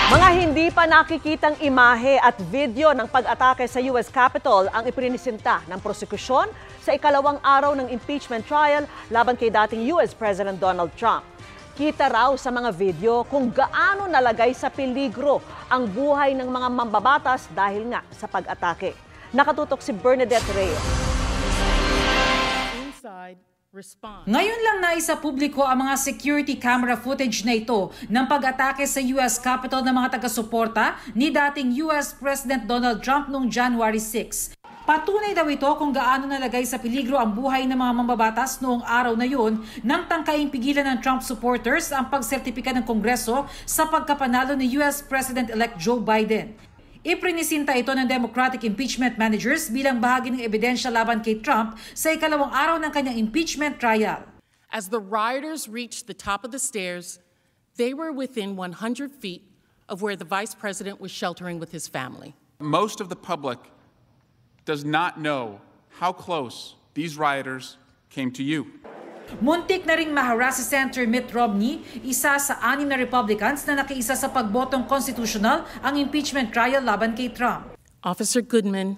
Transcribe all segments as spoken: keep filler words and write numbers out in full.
Mga hindi pa nakikitang imahe at video ng pag-atake sa U S Capitol ang iprinisinta ng prosekusyon sa ikalawang araw ng impeachment trial laban kay dating U S President Donald Trump. Kita raw sa mga video kung gaano nalagay sa peligro ang buhay ng mga mambabatas dahil nga sa pag-atake. Nakatutok si Bernadette Reyes. Ngayon lang naisa publiko ang mga security camera footage na ito ng pag-atake sa U S Capitol ng mga taga-suporta ni dating U S President Donald Trump noong January sixth. Patunay daw ito kung gaano nalagay sa peligro ang buhay ng mga mambabatas noong araw na yun nang tangkaing pigilan ng Trump supporters ang pagsertipika ng Kongreso sa pagkapanalo ni U S President-elect Joe Biden. Iprinisinta ito ng Democratic impeachment managers bilang bahagi ng ebidensya laban kay Trump sa ikalawang araw ng kanyang impeachment trial. As the rioters reached the top of the stairs, they were within one hundred feet of where the Vice President was sheltering with his family. Most of the public does not know how close these rioters came to you. Muntik na ring maharas si Senator Mitt Romney, isa sa anim na Republicans na nakiisa sa pagbotong constitutional ang impeachment trial laban kay Trump. Officer Goodman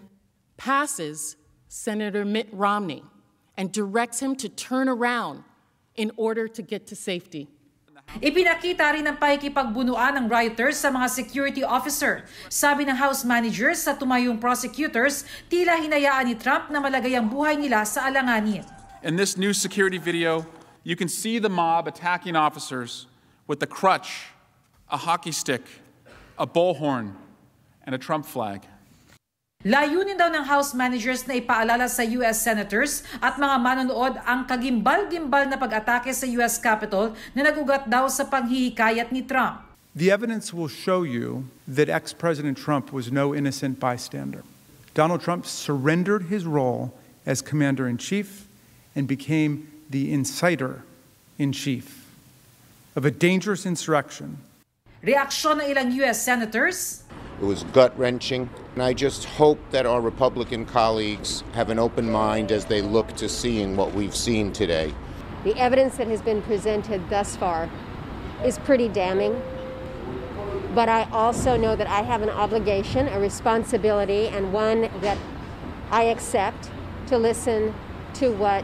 passes Senator Mitt Romney and directs him to turn around in order to get to safety. Ipinakita rin ang pakikipagbunuan ng rioters sa mga security officer. Sabi ng House managers sa tumayong prosecutors, tila hinayaan ni Trump na malagay ang buhay nila sa alanganin. In this new security video, you can see the mob attacking officers with a crutch, a hockey stick, a bullhorn, and a Trump flag. Layunin daw ng House managers na ipaalala sa U S senators at mga manonood ang kagimbal-gimbal na pag-atake sa U S Capitol na nagugat daw sa paghihikayat ni Trump. The evidence will show you that ex-President Trump was no innocent bystander. Donald Trump surrendered his role as commander-in-chief and became the inciter-in-chief of a dangerous insurrection. Reaksyon ng ilang U S senators. It was gut-wrenching, and I just hope that our Republican colleagues have an open mind as they look to seeing what we've seen today. The evidence that has been presented thus far is pretty damning, but I also know that I have an obligation, a responsibility, and one that I accept to listen to what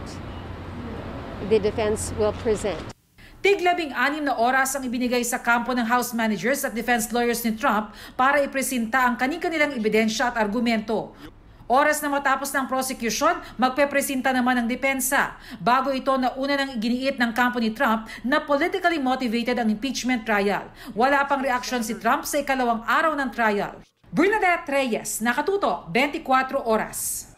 the defense will present. Tiglabing anim na oras ang ibinigay sa kampo ng House managers at defense lawyers ni Trump para ipresenta ang kani-kanilang ebidensya at argumento. Oras na matapos ng prosecution, magpepresenta naman ang depensa. Bago ito na una nang iginiit ng kampo ni Trump na politically motivated ang impeachment trial. Wala pang reaksyon si Trump sa ikalawang araw ng trial. Bernadette Reyes, Nakatutok, twenty-four Oras.